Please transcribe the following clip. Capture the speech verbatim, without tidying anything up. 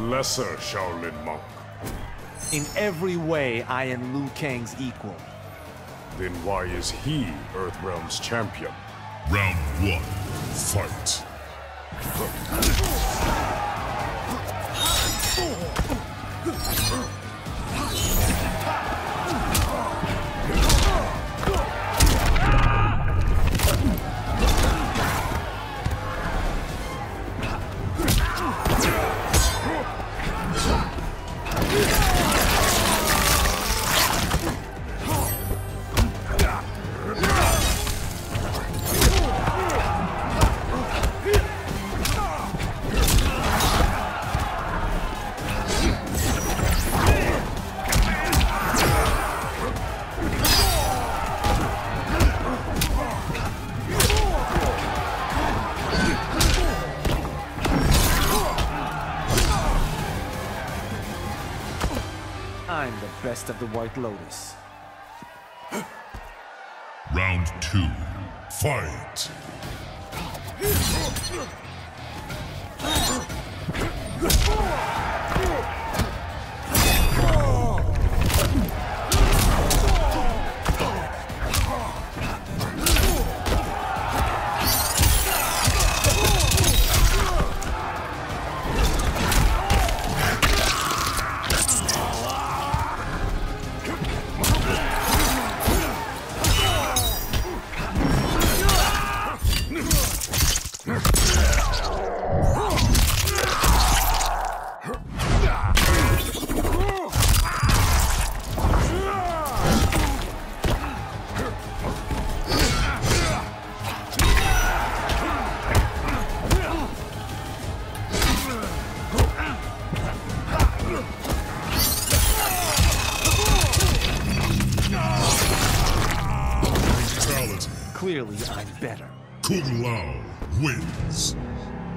lesser Shaolin monk. In every way, I am Liu Kang's equal. Then why is he Earthrealm's champion? Round one, fight. I'm the best of the White Lotus. Round two, fight. Clearly, I'm better. Kung Lao wins.